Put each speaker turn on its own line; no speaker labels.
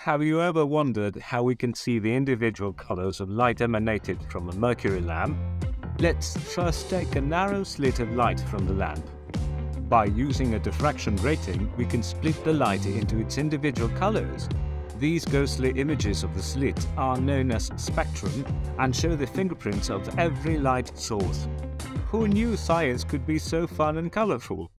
Have you ever wondered how we can see the individual colors of light emanated from a mercury lamp? Let's first take a narrow slit of light from the lamp. By using a diffraction grating, we can split the light into its individual colors. These ghostly images of the slit are known as spectrum and show the fingerprints of every light source. Who knew science could be so fun and colorful?